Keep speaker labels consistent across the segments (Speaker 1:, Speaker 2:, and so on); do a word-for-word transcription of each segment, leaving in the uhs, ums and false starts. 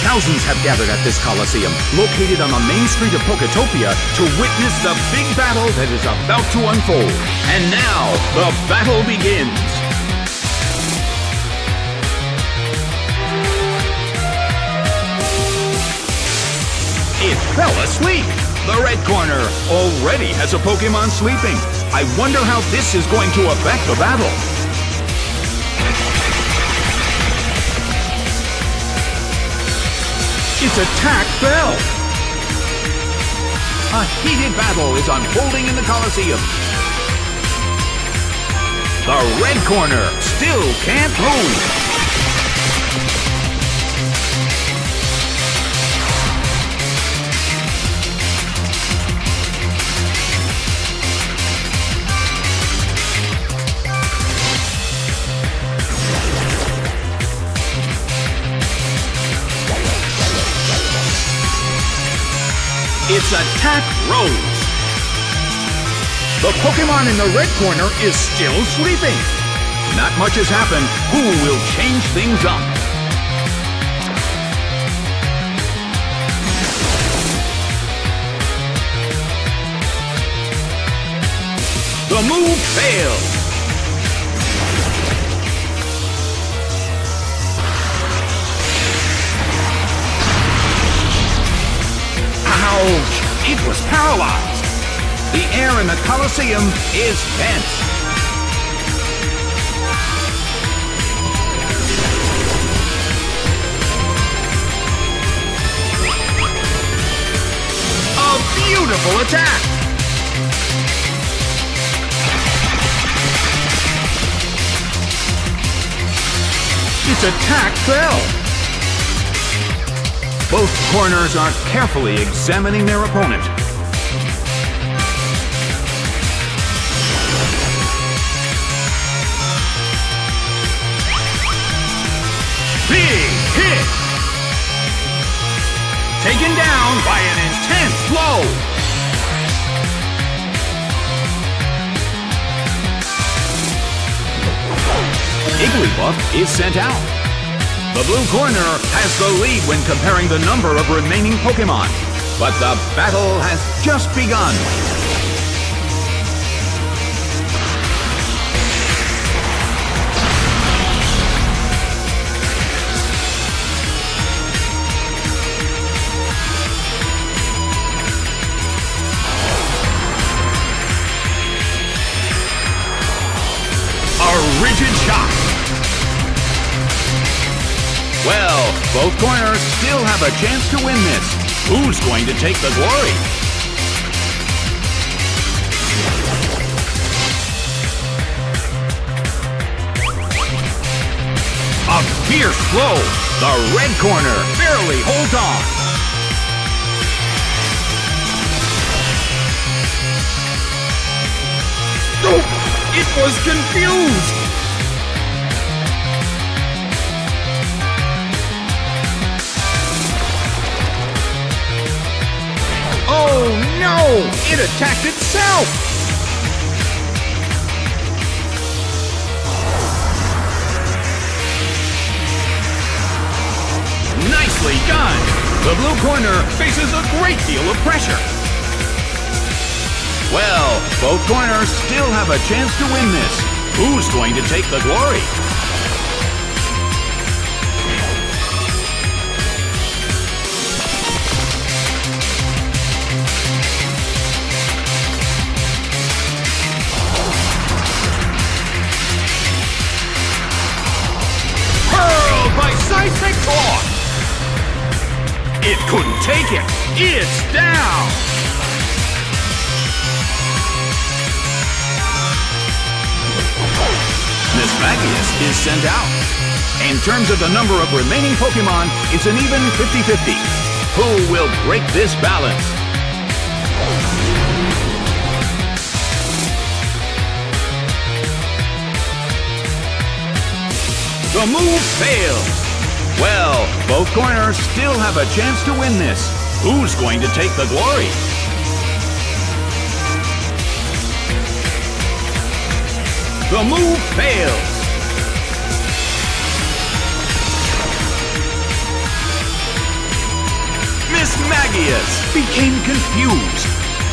Speaker 1: Thousands have gathered at this Coliseum, located on the main street of Poketopia, to witness the big battle that is about to unfold. And now, the battle begins. It fell asleep. The red corner already has a Pokemon sleeping. I wonder how this is going to affect the battle. Its attack fell. A heated battle is unfolding in the Coliseum. The red corner still can't move. Its attack rose. The Pokemon in the red corner is still sleeping. Not much has happened. Who will change things up? The move failed. Ouch! It was paralyzed. The air in the Coliseum is tense. A beautiful attack. Its attack fell. Both corners are carefully examining their opponent. Big hit! Taken down by an intense blow. Igglybuff is sent out. The blue corner has the lead when comparing the number of remaining Pokemon, but the battle has just begun. A rigid shot. Well, both corners still have a chance to win this. Who's going to take the glory? A fierce blow. The red corner barely holds on. Oh, it was confused. Oh no! It attacked itself! Nicely done! The blue corner faces a great deal of pressure. Well, both corners still have a chance to win this. Who's going to take the glory? By Seismic Torque! It couldn't take it! It's down! Mismagius is sent out. In terms of the number of remaining Pokemon, it's an even fifty fifty. Who will break this balance? The move fails. Well, both corners still have a chance to win this. Who's going to take the glory? The move fails. Megaguess became confused.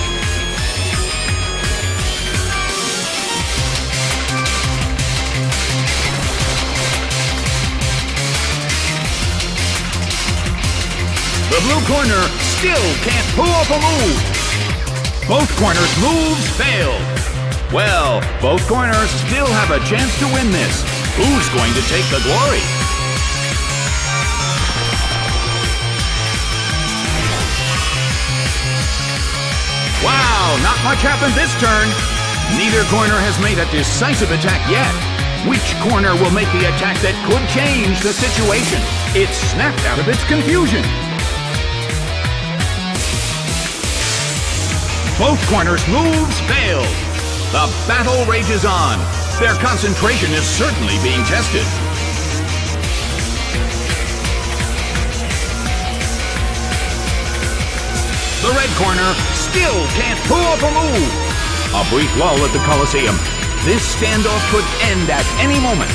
Speaker 1: The blue corner still can't pull off a move. Both corners' moves failed. Well, both corners still have a chance to win this. Who's going to take the glory? Wow, not much happened this turn. Neither corner has made a decisive attack yet. Which corner will make the attack that could change the situation? It snapped out of its confusion. Both corners' moves failed. The battle rages on. Their concentration is certainly being tested. The red corner still can't pull off a move. A brief lull at the Coliseum. This standoff could end at any moment.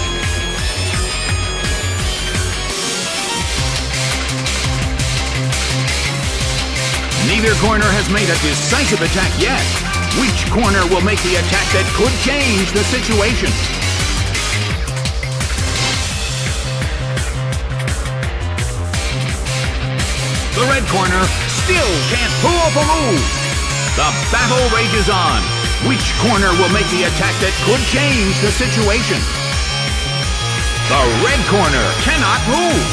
Speaker 1: Neither corner has made a decisive attack yet. Which corner will make the attack that could change the situation? The red corner still can't pull off a move. The battle rages on. Which corner will make the attack that could change the situation? The red corner cannot move.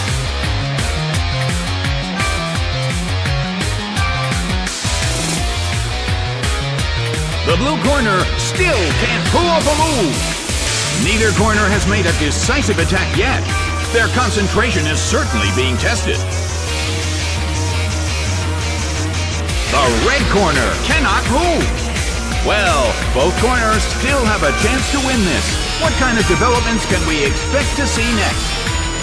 Speaker 1: The blue corner still can't pull off a move. Neither corner has made a decisive attack yet. Their concentration is certainly being tested. The red corner cannot move. Well, both corners still have a chance to win this. What kind of developments can we expect to see next?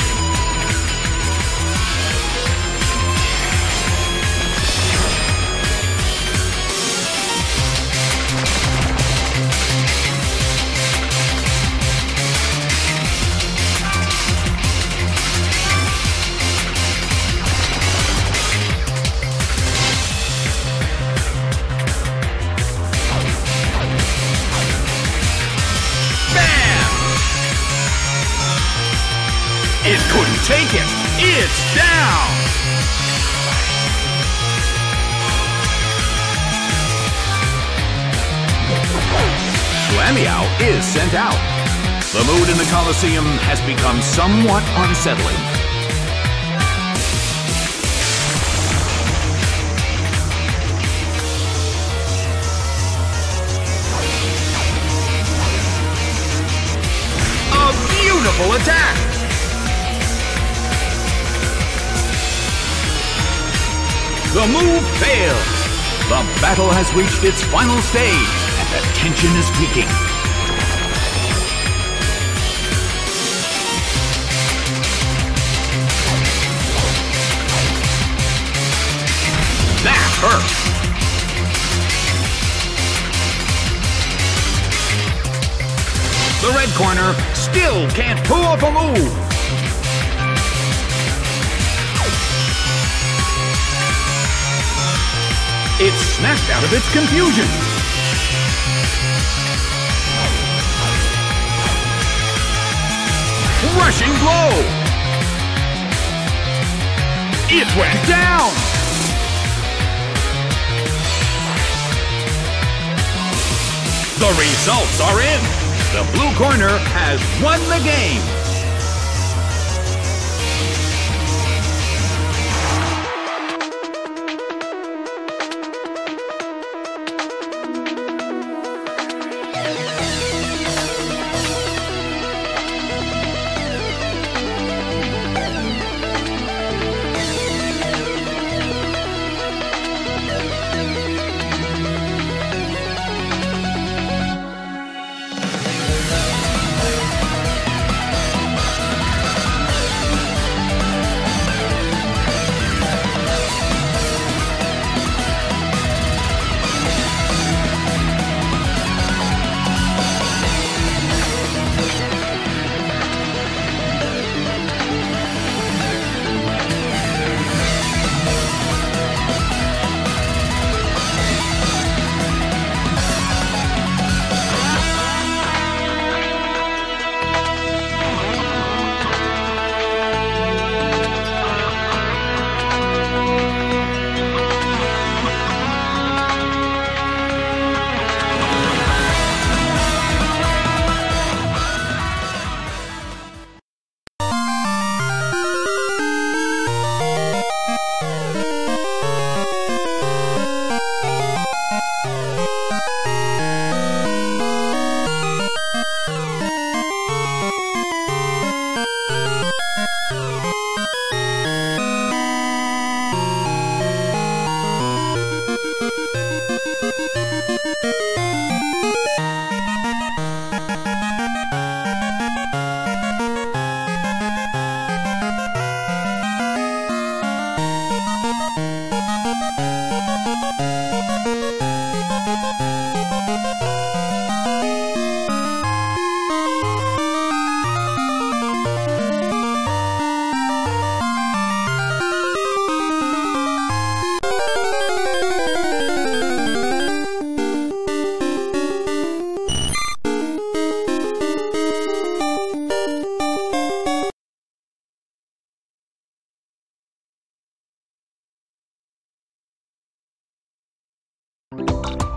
Speaker 1: It couldn't take it. It's down. Slamiao is sent out. The mood in the Coliseum has become somewhat unsettling. A beautiful attack. The move fails. The battle has reached its final stage, and the tension is peaking. That hurt. The red corner still can't pull off a move. It snapped out of its confusion. Rushing blow. It went down. The results are in. The blue corner has won the game.
Speaker 2: you